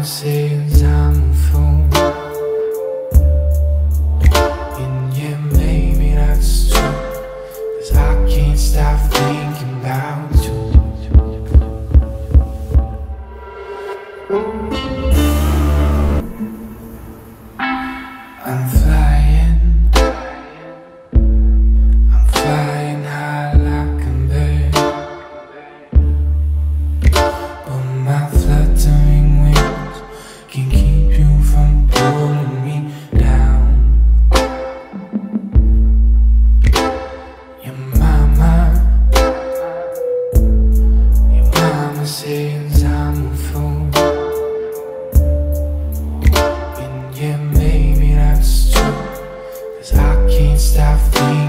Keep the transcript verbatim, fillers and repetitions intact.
says I'm a fool, and yeah, maybe that's true, 'cause I can't stop thinking about you. I'm flying, I'm flying high like a bird, but my fluttering wings can keep you from pulling me down. Your mama, your mama says I'm a fool, and yeah, maybe that's true, 'cause I can't stop thinking